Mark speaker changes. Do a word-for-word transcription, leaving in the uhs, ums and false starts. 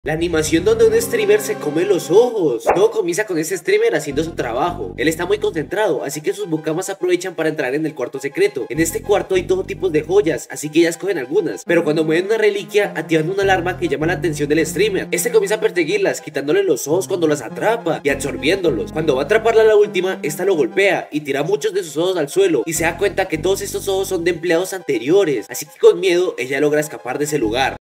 Speaker 1: La animación donde un streamer se come los ojos. Todo comienza con ese streamer haciendo su trabajo. Él está muy concentrado, así que sus mucamas aprovechan para entrar en el cuarto secreto. En este cuarto hay todo tipo de joyas, así que ellas cogen algunas. Pero cuando mueven una reliquia, activan una alarma que llama la atención del streamer. Este comienza a perseguirlas, quitándole los ojos cuando las atrapa y absorbiéndolos. Cuando va a atraparla a la última, esta lo golpea y tira muchos de sus ojos al suelo. Y se da cuenta que todos estos ojos son de empleados anteriores. Así que con miedo, ella logra escapar de ese lugar.